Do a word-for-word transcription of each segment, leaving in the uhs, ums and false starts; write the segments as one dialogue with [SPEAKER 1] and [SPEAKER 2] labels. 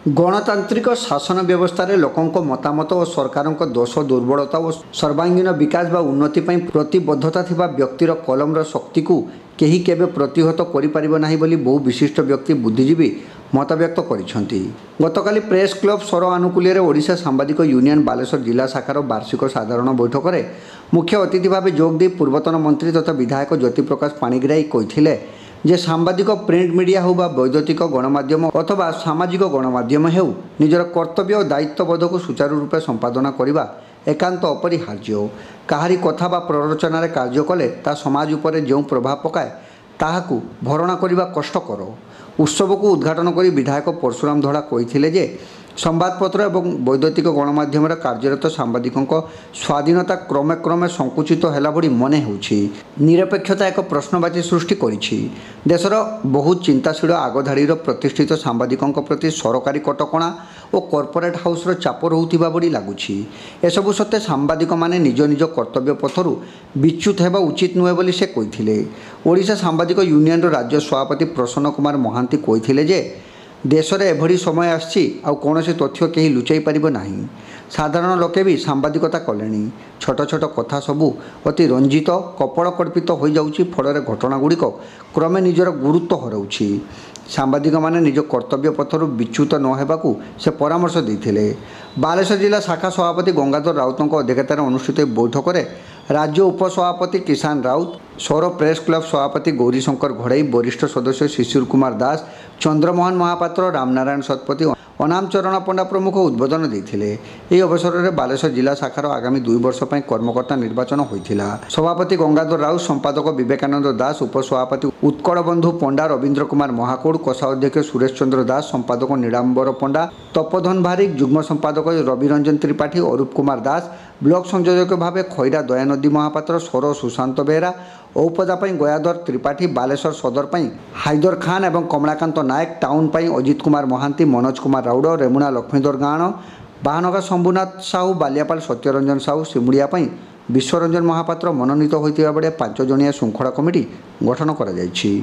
[SPEAKER 1] गणतांत्रिक शासन व्यवस्था रे लोकंक मतामत और सरकारक दोष दुर्बलता और सर्वांगीन विकास बा उन्नति पई प्रतिबद्धता थिबा व्यक्तिर कलमर शक्ति को केही केबे प्रतिहत करि परिबो नाही बोली बहु विशिष्ट व्यक्ति बुद्धिजीवी मतव्यक्त करिसेंती। गतकाली प्रेस क्लब सर आनुकूल्य ओडिशा सांबादिक यूनियन बालेश्वर जिला शाखार वार्षिक साधारण बैठक में मुख्य अतिथि भाव जोगदे पूर्वतन मंत्री तथा विधायक ज्योति प्रकाश पाणिग्राही कहिथिले जे सांबादिक प्रिंट मीडिया हो बा वैद्युतिक गणमाध्यम अथवा सामाजिक गणमाध्यम हेउ निजर कर्तव्य और दायित्वबोध को सुचारू रूपे संपादन करने एकांत अपरिहार्य। काहारी कथा बा प्ररोचन कार्य कले ता समाज उपर जो प्रभाव पकाए ताहाकू भरणा करने कष्टकर। उत्सव को उद्घाटन कर विधायक परशुराम धड़ा कहिथिले जे संवादपत्र और वैद्युतिक गणमाध्यम कार्यरत सांबादिकों स्वाधीनता क्रमे क्रमे संकुचित है भली मन होउछि। निरपेक्षता एक प्रश्नवाची सृष्टि करिछि। देशर बहुत चिंताशील आगधाड़ीर प्रतिष्ठित सांबादिकों प्रति सरकारी कटकणा और कॉर्पोरेट हाउसर चाप रोथिबा बड़ी लगुछि। एसबु सत्ते सांबादिक माने निज निज कर्तव्य पथरु विच्युत हेबा उचित नुहे बोली से कहिथिले। ओडिशा सांबादिक यूनियन राज्य सभापति प्रसन्न कुमार महांती कहिथिले जे देश में एभली समय आसी कौन तथ्य कहीं लुचाई पारिबो नाही। साधारण लोके भी सांबादिकता कले छोट छोट कथा सबू अति रंजित कपड़कल्पित हो जाउछि। फल घटनागुड़िक क्रमे निजर गुरुत्व हराउछि। सांबादिक माने निज कर्तव्य पथरु विच्युत न हेबाकू से परामर्श देथिले। बालेश्वर जिला शाखा सभापति गंगाधर राउतों अध्यक्षतार अनुष्ठित बैठक में राज्य उपसभापति किसान राउत, सौर प्रेस क्लब सभापति गौरीशंकर घड़ई, वरिष्ठ सदस्य शिशिर कुमार दास, चंद्रमोहन महापात्र, रामनारायण शतपथी, अनाम चरण पंडा प्रमुख उद्बोधन देथिले। एही अवसर में बालेश्वर जिला शाखार आगामी दुई वर्ष पई कर्मकर्ता निर्वाचन होइथिला। सभापति गंगाधर राउत, संपादक विवेकानंद दास, उपसभापति उत्कल बंधु पंडा रवींद्र कुमार महाकोड़, कोषाध्यक्ष सुरेश चंद्र दास, संपादक नीलांबर पंडा, तपोधन भारिक, युग्म संपादक रविरंजन त्रिपाठी, अरूप कुमार दास, ब्लॉक संयोजक भाव खैरा दयानदी महापात्र, सौर सुशांत बेहरा, औपदा गयाधर त्रिपाठी, बालेश्वर सदर हाइदर खान एवं कमलाकांत नायक, टाउन अजित कुमार महांती, मनोज कुमार राउड, रेमुणा लक्ष्मीधर गाण, बाहनगा शंभुनाथ साहू, बालियापाल सत्यरंजन साहू, सिमुड़िया विश्वरंजन महापात्र मनोनीत होता बेले पांच जणिया श्रृंखला कमिटी गठन कर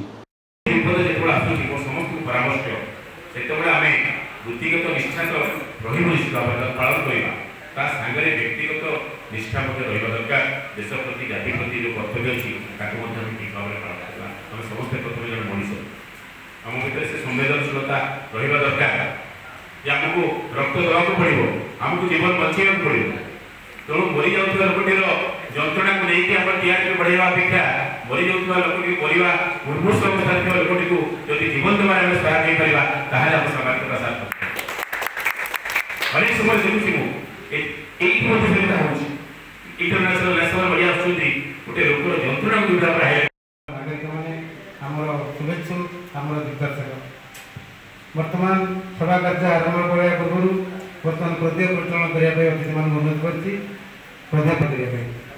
[SPEAKER 2] निष्ठा रहा दरकार। देश प्रति जाति प्रति जो कर्तव्य अच्छी ठीक भाव में पालन करवा आम समस्त प्रथम जन मनीष आम भर से संवेदनशीलता रहा दरकार कि आमको रक्त देवाक पड़ो, आमको जीवन बचाइवा पड़ो। तेणु मरी जाऊा लोकटीर जंत्रणा को लेकिन आम टीआरपी बढ़ावा अपेक्षा मरी जाऊा लोकटी मरवा मुर्मूर्ष अवस्था लोकटी को जब जीवन देवार आम सहायक हो पारा ताहले आम सामाजिक प्रसार अनेक समय देखुची मुझे इंटरनेशनल नेशनल बढ़िया आसुँच गोटे लोकर जंत्रणा जोटा नागरिक मैंने आमर शुभेच्छु आमर दिग्दर्शक बर्तमान सभा कार्य आरंभ करने पूर्व बर्तमान पद्य प्रचलन करने अतिथि मान अनुरोध कर